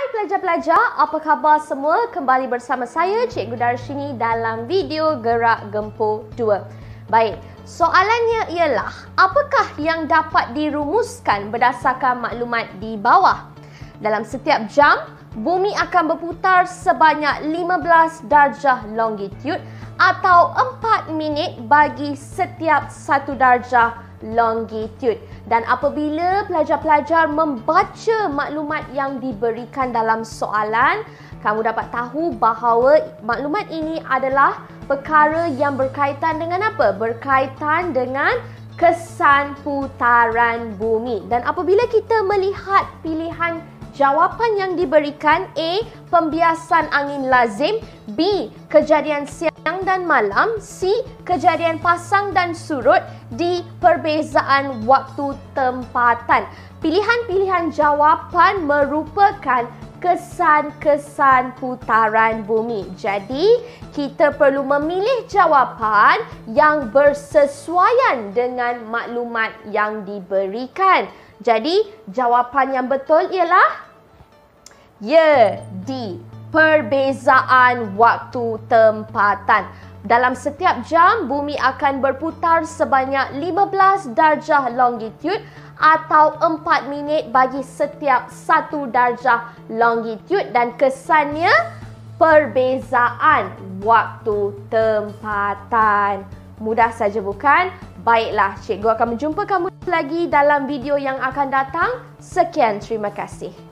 pelajar-pelajar, apa khabar semua? Kembali bersama saya, Cikgu Darshini dalam video Gerak Gempur 2. Baik, soalannya ialah, apakah yang dapat dirumuskan berdasarkan maklumat di bawah? Dalam setiap jam, bumi akan berputar sebanyak 15 darjah longitude atau 4 minit bagi setiap 1 darjah longitude. Dan apabila pelajar-pelajar membaca maklumat yang diberikan dalam soalan, kamu dapat tahu bahawa maklumat ini adalah perkara yang berkaitan dengan apa? Berkaitan dengan kesan putaran bumi. Dan apabila kita melihat pilihan jawapan yang diberikan, A. Pembiasan angin lazim, B. Kejadian siang dan malam, C. Kejadian pasang dan surut, D. Perbezaan waktu tempatan. Pilihan-pilihan jawapan merupakan kesan-kesan putaran bumi. Jadi, kita perlu memilih jawapan yang bersesuaian dengan maklumat yang diberikan. Jadi, jawapan yang betul ialah D. Perbezaan waktu tempatan. Dalam setiap jam, bumi akan berputar sebanyak 15 darjah longitude atau 4 minit bagi setiap 1 darjah longitude, dan kesannya perbezaan waktu tempatan. Mudah saja bukan? Baiklah, cikgu akan menjumpa kamu lagi dalam video yang akan datang. Sekian, terima kasih.